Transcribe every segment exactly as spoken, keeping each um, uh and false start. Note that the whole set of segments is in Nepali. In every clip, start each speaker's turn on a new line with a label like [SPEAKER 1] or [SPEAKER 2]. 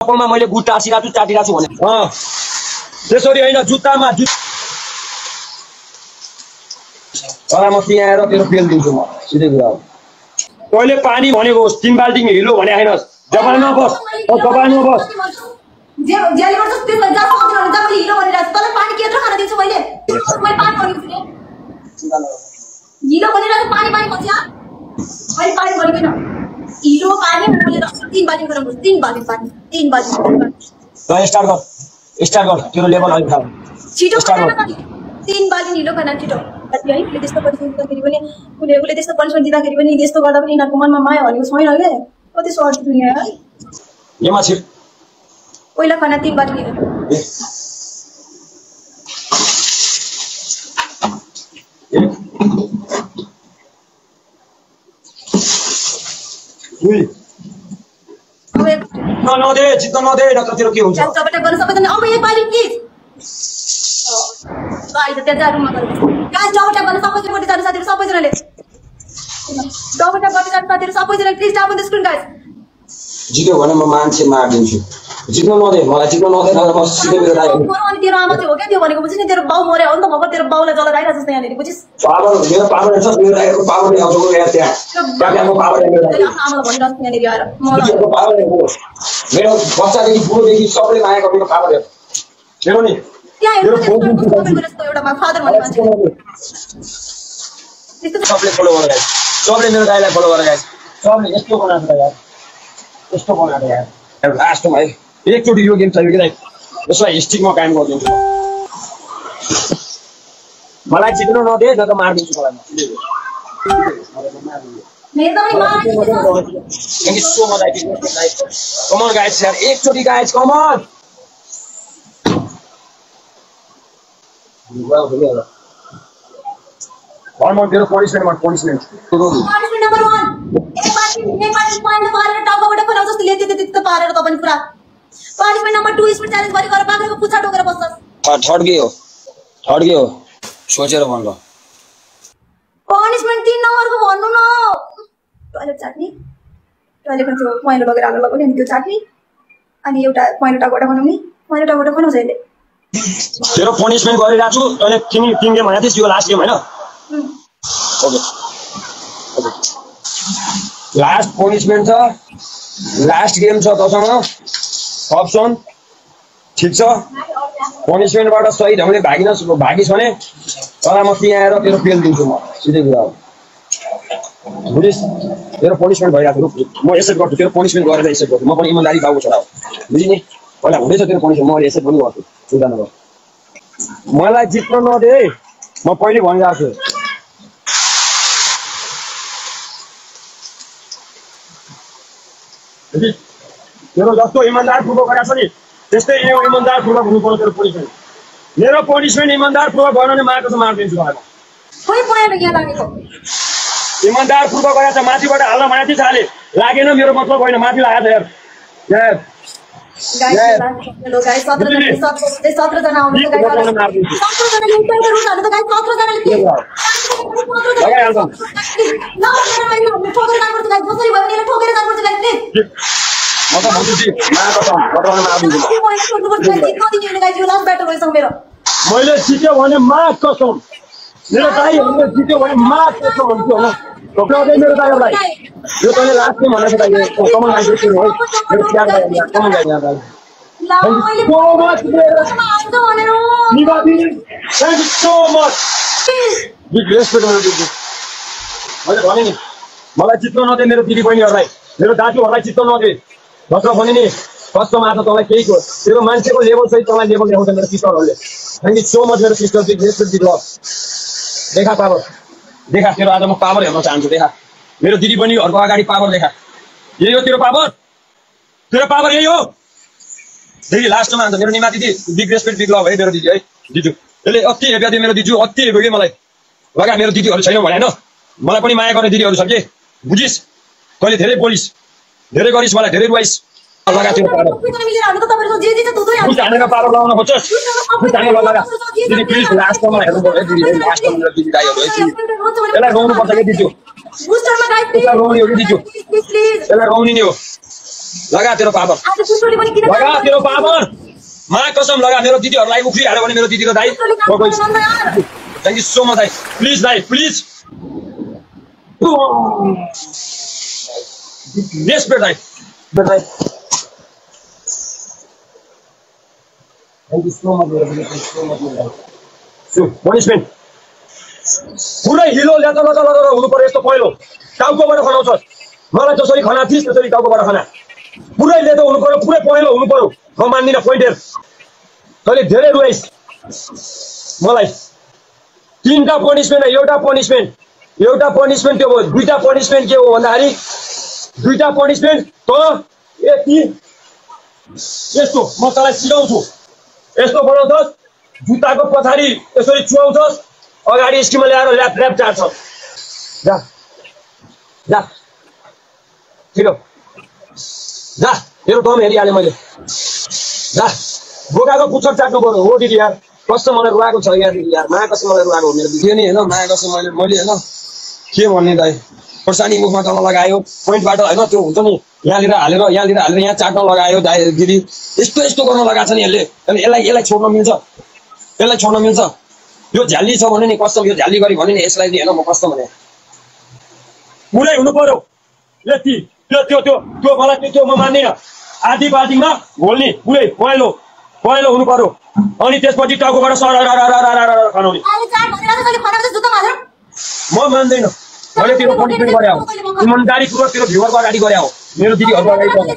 [SPEAKER 1] कपालमा मैले गुड टाँसिरहेको छु चाटिरहेको छु भने अँ त्यसरी होइन जुत्तामा तर म त्यहाँ आएर तेरो पेल दिन्छु म सिधै कुरा हो तैँले पानी भनेको तीन बाल्टी हिलो भने आएनस् जपानमा बस जपानमा बस
[SPEAKER 2] हिलो भनिरहेको पानी पानी भन्छ मैले पानी भनिकन हिलो पानी मैले तीन बाल्टी गरौँ तीन बाल्टी पानी तीन बाल्टी
[SPEAKER 1] ल स्टार्ट गर स्टार्ट गर तेरो लेभल अलिक खा
[SPEAKER 2] छिटो तीन बाल्टी हिलो खाना छिटो है उसले त्यस्तो पनिसमेन्ट दिँदाखेरि पनि उसले उसले त्यस्तो पनिसमेन्ट दिँदाखेरि पनि त्यस्तो गर्दा पनि यिनीहरूको मनमा माया भनेको छैन के कति सर्ट दुनियाँ है
[SPEAKER 1] येमा छिर
[SPEAKER 2] पहिला खाना तीन बाल्टी हिलो
[SPEAKER 1] नदे चित्त नदे नत्र तेरो के हुन्छ
[SPEAKER 2] सबैटा गर्न सबैजना अब एक बारी प्लिज गाइस त्यहाँ जारुमा गरौँ गाइस डबटा गर्न सबैजना मोटी जानु साथीहरु सबैजनाले डबटा गर्न जानु साथीहरु सबैजना please tap on the screen guys
[SPEAKER 1] जित्यो भने म मान्छे मार्दिन्छु जित्न नदे मलाई जित्न नदे न म सिधै मेरो दाइ
[SPEAKER 2] अनि तेरो आमा चाहिँ हो क्या त्यो भनेको बुझिस नि तेरो बाउ मर्यो हो नि त भर्खर तेरो बाउलाई जला दाइरा जस्तो यहाँनिर बुझिस
[SPEAKER 1] पावर मेरो पावर छ मेरो दाइको पावर नि आउँछ गयो त्यहाँ त्यहाँको पावर मेरो दाइ
[SPEAKER 2] आमालाई भनिरहन्छ यहाँनिर आएर
[SPEAKER 1] मलाई पावर हो मेरो बच्चादेखि बुढोदेखि सबैले माया गरेको पावर हो हेर्नु नि
[SPEAKER 2] त्यहाँ हेर्नु एउटा फादर भन्ने मान्छे
[SPEAKER 1] सबले फलो गरेर गाइस सबले मेरो दाइलाई फलो गरेर गाइस सबले यस्तो बनाएको यार यस्तो बनाएको यार लास्टमा है एकचोटि यो गेम चाहियो कि दाइ यसलाई स्टिकमा कायम गरिदिन्छु मलाई जित्नु नदे न त मार्दिन्छु मलाई Thank you so much, I think. Come on, guys, यार एकचोटि guys, come on. One more, तेरो punishment, one punishment.
[SPEAKER 2] Punishment number one. एक बार एक बार point मारेर टाउको बडा फलाउ जस्तो लेते त्यति त पारेर त पनि पुरा. Punishment number two speed challenge गरी गएर पागलको पुच्छा टोकेर बस्छस्.
[SPEAKER 1] थर्ड के हो? थर्ड के हो? सोचेर भन्नु.
[SPEAKER 2] Punishment तीन नम्बरको भन्नु न. टोयलेट चाट्नी. टोयलेटमा त्यो मैलो लगेर हाल्नु लगाउने अनि त्यो चाट्नी. अनि एउटा मैलो टाउको बनाउने. मैलो टाउको बनाउँछ अहिले.
[SPEAKER 1] तेरो पनिशमेन्ट गरिरा छु तैले तिमी तीन गेम भनेको थिस् यो लास्ट गेम हैन ओके ओके लास्ट पनिशमेन्ट छ लास्ट गेम छ तसँग अप्सन ठीक छ पनिशमेन्टबाट सही ढंगले भागिन भागिस भने तर म त्यहाँ आएर तेरो पेल दिन्छु म सिधै कुरा हो बुझिस तेरो पनिशमेन्ट भइराको म एक्सेप्ट गर्छु तेरो पनिशमेन्ट गरेर एक्सेप्ट गर्छु म पनि इमानदारी बाबु छोरा हो बुझिने पहिला हुँदैछ तेरो पनिशमेन्ट म एक्सेप्ट पनि गर्छु चिन्ता नगर मलाई जित्न नदे म पहिले भनिरहेको छु तेरो जस्तो इमानदार पूर्वक गरेछ नि त्यस्तै इमानदार पूर्वक हुनुपर्छ तेरो पनिशमेन्ट मेरो पनिशमेन्ट इमानदार पूर्वक गर्न नि मार्को त मार्दिन्छु मलाई
[SPEAKER 2] खोइ परेर यहाँ लागेको
[SPEAKER 1] इमानदार पूर्वक गरेछ माथिबाट हाल्न भनेको थिएँ चाले लागेन मेरो मतलब होइन माथि लागेछ यार यार
[SPEAKER 2] गाइस हेलो गाइस सत्र जना सत्र जना आउनु गाइस सत्र जना एउटा रुट हाल्नु त गाइस सत्र जनाले के
[SPEAKER 1] लगाइ हाल्छ
[SPEAKER 2] न मैले ठोकेर काम गर्छु गाइस कसरी भयो नि ठोकेर काम गर्छु गाइस प्लिज
[SPEAKER 1] म त भन्छु कि मा कसम बटरमा मार्दिन्छु
[SPEAKER 2] गाइस यो लास्ट ब्याटल रहेछ मेरो
[SPEAKER 1] मैले जित्यो भने मा कसम मेरो दाइहरुले जित्यो भने मा कसम भन्छु हैन टोक्राउँदै मेरो दाइहरुलाई यो तैले लास्ट गेम भनेको दाइ कमन गाइस हो मेरो प्यार दाइ कमन गाइस यहाँ दाइ
[SPEAKER 2] ल मैले
[SPEAKER 1] सो मच
[SPEAKER 2] आउँछ भनेर
[SPEAKER 1] निवादी thank you so much big respect मेरो दिदी मैले भने नि मलाई जित्न नदे मेरो दिदी बहिनीहरुलाई मेरो दाजुहरुलाई जित्न नदे भत्र भने नि कस्तो मात्र तँलाई केही को तेरो मान्छेको लेभल सही तँलाई लेभल ल्याउँछ मेरो सिस्टरहरुले थ्यांक यू सो मच मेरो sister big respect big love देखा पावर देखा तेरो आज म पावर हेर्न चाहन्छु देखा मेरो दिदी बहिनीहरुको अगाडि पावर देखा यही हो तेरो पावर तेरो पावर यही हो दिदी लास्टमा आन्छ मेरो निमा दिदी बिग रेस्पेक्ट बिग लभ है मेरो दिदी है दिजु यसले अति हेप्या दियो मेरो दिजु अति हेप्यो कि मलाई लगा मेरो दिदीहरु छैन भने हैन मलाई पनि माया गर्ने दिदीहरु छ के बुझिस तैले धेरै बोलिस धेरै गरिस मलाई धेरै रुवाइस लगा तेरो पावर
[SPEAKER 2] मिलेर हाल्नु त तपाईहरुको जे जे छ दुधै हाल्नु
[SPEAKER 1] जानेको पावर लगाउन खोज्छस् जाने लगा दिदी प्लिज लास्टमा हेर्नु पर्यो दिदी लास्टमा मेरो दिदी दाइहरु है यसलाई गाउनु पर्छ के दिजु
[SPEAKER 2] बुस्टरमा गाइस
[SPEAKER 1] यसलाई गाउने हो कि दिजु
[SPEAKER 2] प्लिज
[SPEAKER 1] यसलाई गाउने नि हो लगा तेरो पावर
[SPEAKER 2] आज पुष्पले पनि किन
[SPEAKER 1] लगा तेरो पावर मा कसम लगा मेरो दिदीहरुलाई उफ्री हाल्यो भने मेरो दिदीको दाइ थ्यांक यू सो मच दाइ प्लिज दाइ प्लिज रेस्पेक्ट दाइ दाइ थ्यांक यू सो मच मेरो थ्यांक यू सो मच दाइ सो पनिशमेन्ट पुरै हिलो ल्यातो लतो लतो हुनु पर्यो यस्तो पहिलो टाउकोबाट खनाउँछ मलाई जसरी खना थिइस् त्यसरी टाउकोबाट खना पुरै लेतो हुनु पर्यो पुरै पहिलो हुनु पर्यो म मान्दिन पोइन्टर तैले धेरै रुवाइस् मलाई तीनटा पनिशमेन्ट एउटा पनिशमेन्ट एउटा पनिशमेन्ट के हो दुईटा पनिशमेन्ट के हो भन्दाखेरि दुईटा पनिशमेन्ट त यति यस्तो म तँलाई सिकाउँछु यस्तो बनाउँछस् जुत्ताको पछाडि यसरी चुहाउँछस् अगाडि स्किममा ल्याएर ल्याप ल्याप चार्छ जा जा ठिक हो जा मेरो दम हेरिहालेँ मैले जा बोकाको पुच्छर चाट्नु पर्यो हो दिदी यार कस्तो मलाई रुवाएको छ यार दिदी यार माया कस्तो मलाई रुवाएको हो मेरो दिदी नि होइन माया कस्तो मैले मैले होइन के भन्ने दाइ खोर्सानी मुखमा तल लगायो पोइन्टबाट होइन त्यो हुन्छ नि यहाँनिर हालेर यहाँनिर हालेर यहाँ चाट्न लगायो दाइ दिदी यस्तो यस्तो गर्न लगाएको छ नि यसले अनि यसलाई यसलाई छोड्न मिल्छ यसलाई छोड्न मिल्छ यो झ्याली छ भने नि कस्तो यो झ्याली गरी भने नि यसलाई नि होइन म कस्तो भने पुरै हुनु पर्यो यति त्यो त्यो त्यो त्यो मलाई त्यो म मान्दिनँ आधी बाल्टिङमा घोल्ने पुरै पहिलो पहिलो हुनु पर्यो अनि त्यसपछि टाउकोबाट सर खनाउने म मान्दैन मैले तेरो पनिसमेन्ट गरे हो इमानदारीपूर्वक तेरो भ्युवरको अगाडि गरे हो मेरो दिदीहरुको अगाडि गरे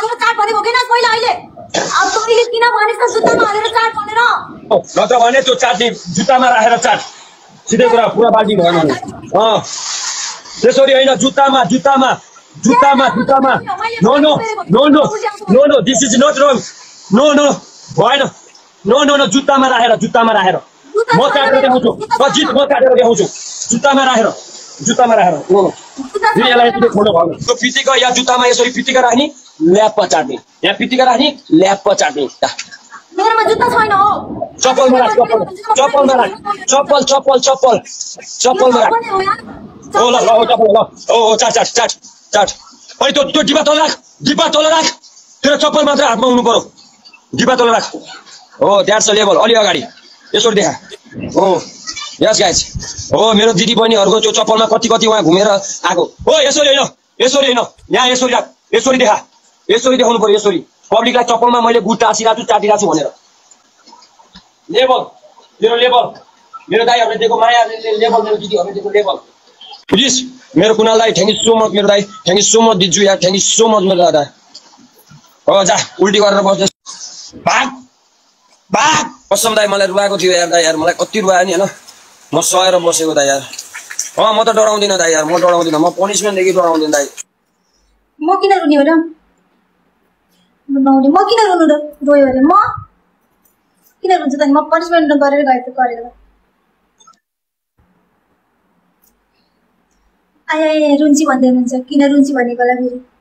[SPEAKER 1] नत्र भने त्यो चाट्ने जुत्तामा राखेर चाट सिधै कुरा पुरा बाल्टी भएन भने अँ त्यसरी होइन जुत्तामा जुत्तामा जुत्तामा जुत्तामा no no no no no no this is not wrong no no भएन नो नो नो जुत्तामा राखेर जुत्तामा राखेर म काटेर देखाउँछु म जित म काटेर देखाउँछु जुत्तामा राखेर जुत्तामा राखेर नो नो यसलाई यति खोल्नु भएन त्यो पिटीको या जुत्तामा यसरी पिटीका राख्ने ल्याप चाट्ने यहाँ पिटीका राख्ने ल्याप चाट्ने
[SPEAKER 2] मेरोमा जुत्ता छैन हो
[SPEAKER 1] चप्पलमा राख चप्पलमा राख चप्पल चप्पल चप्पल चप्पलमा राख ओ ल ल चप्पल ल ओ चाट चाट चाट चाट अनि त्यो त्यो डिब्बा तल राख डिब्बा तल राख तेरो चप्पल मात्र हातमा हुनु पर्यो डिब्बा तल राख हो द्याट्स अ लेभल अलि अगाडि यसरी देखा हो यस गाइज हो मेरो दिदी बहिनीहरूको त्यो चप्पलमा कति कति उहाँ घुमेर आएको हो यसरी होइन यसरी होइन यहाँ यसरी राख यसरी देखा यसरी देखाउनु पर्यो यसरी पब्लिकलाई चप्पलमा मैले गुड टाँसिरहेको छु चाटिरहेको छु भनेर लेभल मेरो लेभल मेरो दाइहरूले दिएको माया लेभल मेरो दिदीहरूले दिएको लेभल प्लिज मेरो कुनाल दाइ थ्याङ्क यू सो मच मेरो दाइ थ्याङ्क यू सो मच दिन्छु यार थ्याङ्क यू सो मच मेरो दादा हो जा उल्टी गरेर बस्छ भाग भाग कसम दाइ मलाई रुवाएको थियो यार दाइ यार मलाई कति रुवायो नि होइन म सहेर बसेको दाइ यार अँ म त डराउँदिनँ दाइ यार म डराउँदिनँ म पनिसमेन्टदेखि डराउँदिनँ दाइ
[SPEAKER 2] म किन रुने हो र म किन रुनु र रोयो अरे म किन रुन्छु त म पनिसमेन्ट गरेर गए त गरेर आए रुन्ची भन्दै हुनुहुन्छ किन रुन्ची भनेकोलाई फेरि